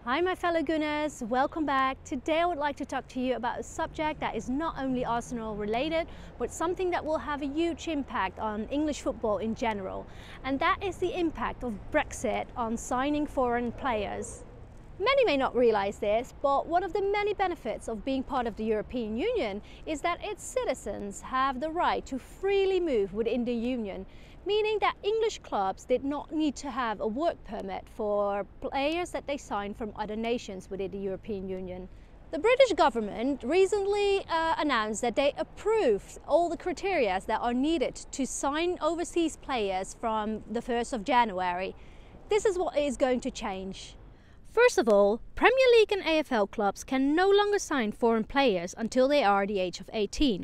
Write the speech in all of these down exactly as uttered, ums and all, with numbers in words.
Hi my fellow Gunners, welcome back. Today I would like to talk to you about a subject that is not only Arsenal related, but something that will have a huge impact on English football in general. And that is the impact of Brexit on signing foreign players. Many may not realize this, but one of the many benefits of being part of the European Union is that its citizens have the right to freely move within the Union, meaning that English clubs did not need to have a work permit for players that they sign from other nations within the European Union. The British government recently uh, announced that they approved all the criteria that are needed to sign overseas players from the first of January. This is what is going to change. First of all, Premier League and A F L clubs can no longer sign foreign players until they are the age of eighteen.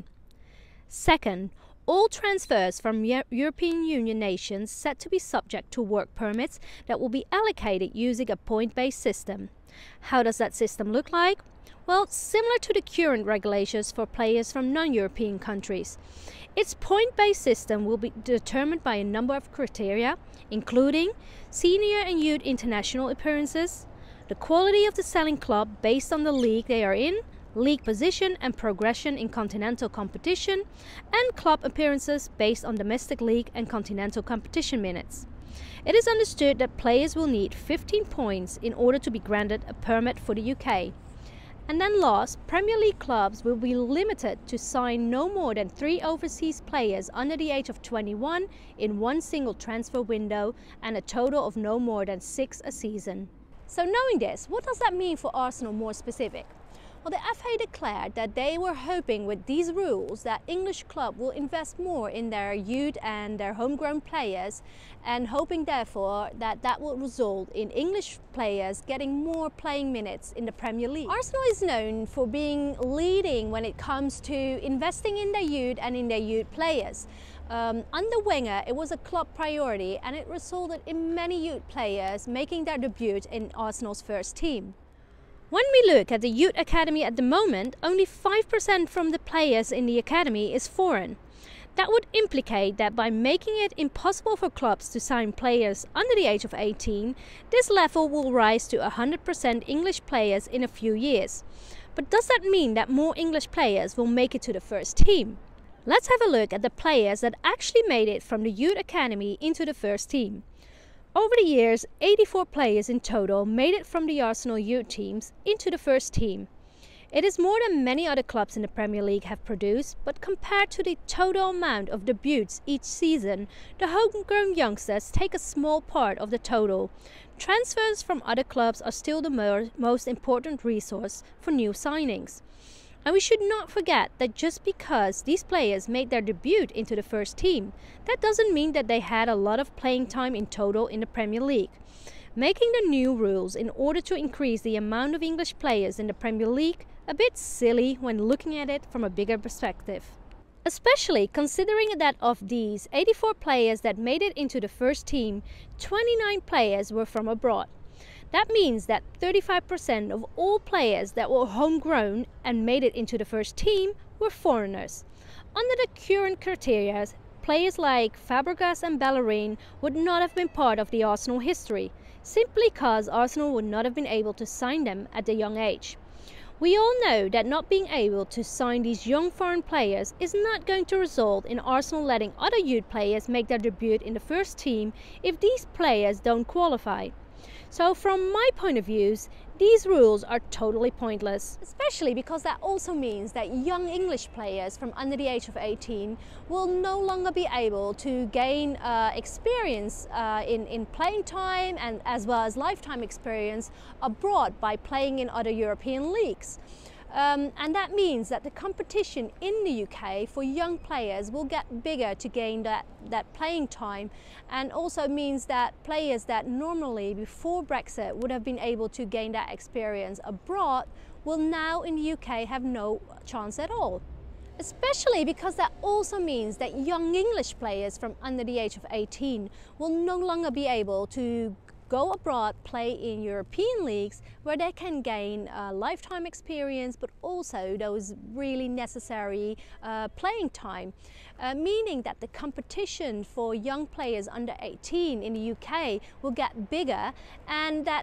Second, all transfers from European Union nations set to be subject to work permits that will be allocated using a point-based system. How does that system look like? Well, similar to the current regulations for players from non-European countries. Its point-based system will be determined by a number of criteria, including senior and youth international appearances, the quality of the selling club based on the league they are in, league position and progression in continental competition, and club appearances based on domestic league and continental competition minutes. It is understood that players will need fifteen points in order to be granted a permit for the U K. And then last, Premier League clubs will be limited to sign no more than three overseas players under the age of twenty-one in one single transfer window and a total of no more than six a season. So knowing this, what does that mean for Arsenal more specific? Well, the F A declared that they were hoping with these rules that English club will invest more in their youth and their homegrown players, and hoping therefore that that will result in English players getting more playing minutes in the Premier League. Arsenal is known for being leading when it comes to investing in their youth and in their youth players. Um, under Wenger, it was a club priority and it resulted in many youth players making their debut in Arsenal's first team. When we look at the youth academy at the moment, only five percent from the players in the academy is foreign. That would implicate that by making it impossible for clubs to sign players under the age of eighteen, this level will rise to one hundred percent English players in a few years. But does that mean that more English players will make it to the first team? Let's have a look at the players that actually made it from the youth academy into the first team. Over the years, eighty-four players in total made it from the Arsenal youth teams into the first team. It is more than many other clubs in the Premier League have produced, but compared to the total amount of debuts each season, the homegrown youngsters take a small part of the total. Transfers from other clubs are still the mo- most important resource for new signings. And we should not forget that just because these players made their debut into the first team, that doesn't mean that they had a lot of playing time in total in the Premier League. Making the new rules in order to increase the amount of English players in the Premier League a bit silly when looking at it from a bigger perspective. Especially considering that of these eighty-four players that made it into the first team, twenty-nine players were from abroad. That means that thirty-five percent of all players that were homegrown and made it into the first team were foreigners. Under the current criteria, players like Fabregas and Bellerin would not have been part of the Arsenal history, simply because Arsenal would not have been able to sign them at a young age. We all know that not being able to sign these young foreign players is not going to result in Arsenal letting other youth players make their debut in the first team if these players don't qualify. So from my point of view, these rules are totally pointless. Especially because that also means that young English players from under the age of eighteen will no longer be able to gain uh, experience uh, in, in playing time and as well as lifetime experience abroad by playing in other European leagues. Um, and that means that the competition in the U K for young players will get bigger to gain that, that playing time, and also means that players that normally before Brexit would have been able to gain that experience abroad will now in the U K have no chance at all. Especially because that also means that young English players from under the age of eighteen will no longer be able to go abroad, play in European leagues where they can gain uh, lifetime experience, but also those really necessary uh, playing time, uh, meaning that the competition for young players under eighteen in the U K will get bigger, and that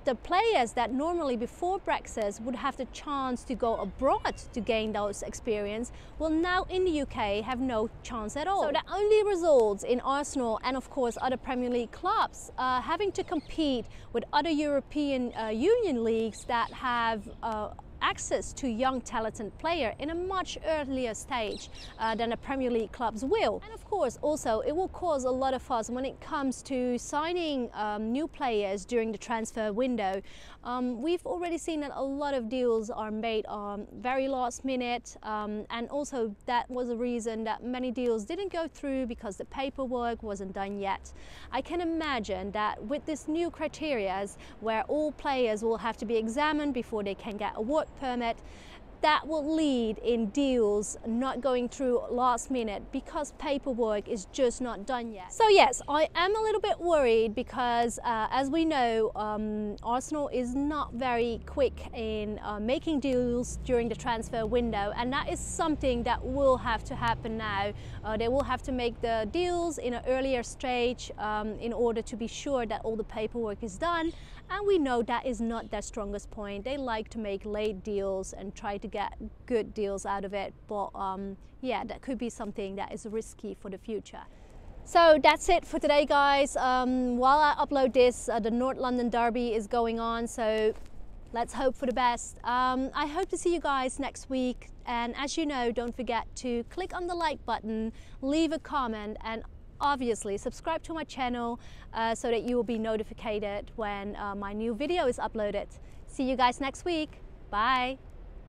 the players that normally before Brexit would have the chance to go abroad to gain those experience will now in the U K have no chance at all. So that only results in Arsenal and of course other Premier League clubs uh, having to compete with other European uh, Union leagues that have uh, access to young talented player in a much earlier stage uh, than the Premier League clubs will. And of course also it will cause a lot of fuss when it comes to signing um, new players during the transfer window. Um, we've already seen that a lot of deals are made um, very last minute, um, and also that was a reason that many deals didn't go through because the paperwork wasn't done yet. I can imagine that with this new criteria where all players will have to be examined before they can get a work permit, that will lead in deals not going through last minute because paperwork is just not done yet. So yes, I am a little bit worried because uh, as we know, um, Arsenal is not very quick in uh, making deals during the transfer window, and that is something that will have to happen now. Uh, they will have to make the deals in an earlier stage um, in order to be sure that all the paperwork is done, and we know that is not their strongest point. They like to make late deals and try to get good deals out of it, but um, yeah, that could be something that is risky for the future. So that's it for today, guys. Um, while I upload this, uh, the North London Derby is going on, so let's hope for the best. Um, I hope to see you guys next week, and as you know, don't forget to click on the like button, leave a comment, and obviously subscribe to my channel uh, so that you will be notified when uh, my new video is uploaded. See you guys next week. Bye.